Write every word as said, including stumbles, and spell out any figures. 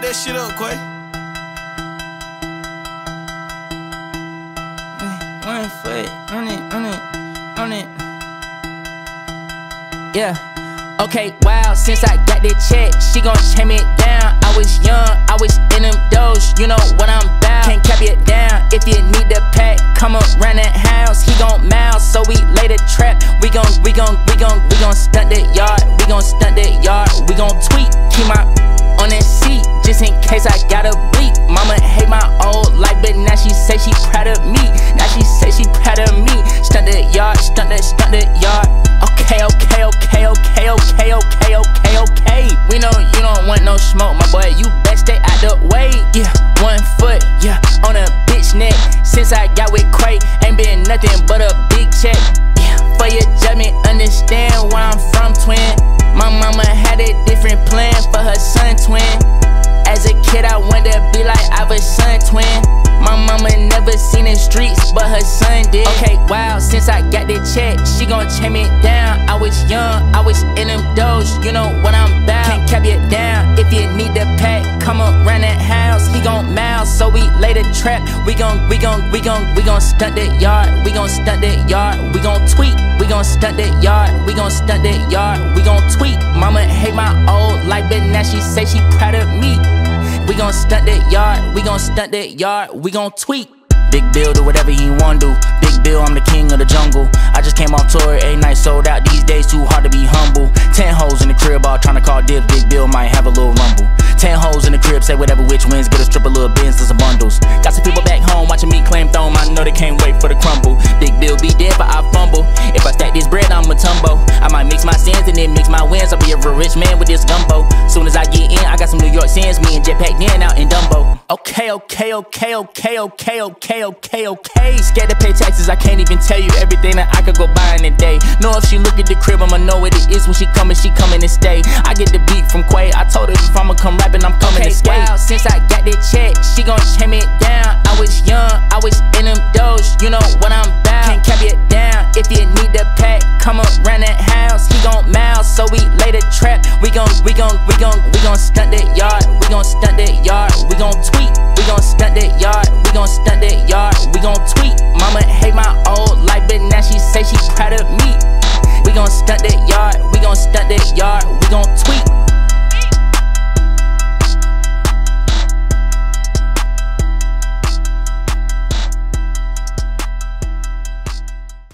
fuck that shit up, Quay. One foot on it, on it, on it. Yeah. Okay, wow, since I got that check, she gon' chain me down. I was young, I was in them doors, you know what I'm about. Can't cap it down, if you need the pack, come around that house. He gon' mouse, so we lay the trap. We gon', we gon', we gon', we gon' stunt that yard. We gon' stunt that yard, we gon' tweet. Keep my on that seat, just in case I gotta bleep. Mama hate my old life, but now she say she proud of me. Now she say she proud of me. Stunt that yard, stunt that, stunt that yard. Okay, okay, okay, okay, okay, okay, okay, okay. We know you don't want no smoke, my boy. You best stay out the way. Yeah, one foot, yeah, on a bitch neck. Since I got with Quay, ain't been nothing but a big check. Yeah, for your judgment, understand where I'm from, twin. My mama had a different plan for her son, twin. As a kid, I wanted to be like I was son, twin. My mama never seen the streets, but her son did. Okay, wow, since I got that check, she gon' chain me down. I was young, I was in them doors, you know what I'm about. Can't cap it down, if you need the pack, come around that house. He gon' mouse, so we lay the trap. We gon', we gon', we gon', we gon' stunt that yard. We gon' stunt that yard, we gon' tweet. We gon' stunt that yard, we gon' stunt that yard, we gon' tweet. Mama hate my old life, but now she say she proud of me. We gon' stunt that yard, we gon' stunt that yard, we gon' tweet. Big Bill, do whatever he wanna do. Big Bill, I'm the king of the jungle. I just came off tour, eight nights sold out. These days too hard to be humble. Ten hoes in the crib, all tryna call dibs. Big Bill might have a little rumble. Ten hoes in the crib, say whatever which wins. Get a strip of little bins to some bundles. Got some people back home watching me claim throne. I know they can't wait for the crumble. Big Bill be dead, but I fumble. If I stack this bread, I'm a tumbo. I might mix my sins and then mix my wins. I'll be a real rich man with this gumbo. Soon as I get in, I got some New York sins. Me and Jetpack Den out in Dumbo. Okay, okay, okay, okay, okay, okay, okay, okay. Scared to pay taxes, I can't even tell you everything that I could go buy in a day. Know if she look at the crib, I'ma know what it is when she coming, she coming to stay. I get the beat from Quay, I told her if I'ma come rapping, I'm coming okay, to skate. Wow, since I got that check, she gon' chain me down. I was young, I was in them doors, you know what I'm about. Can't cap it down, if you need the pack, come around that house. He gon' mouse, so we lay the trap. We gon', we gon', we gon', we gon' stunt that yard. We gon' stunt that yard, we gon' tweet. We gon' stunt that yard, we gon' stunt that yard, we gon' tweet. Mama hate my old life, but now she say she proud of me. We gon' stunt that yard, we gon' stunt that yard, we gon' tweet.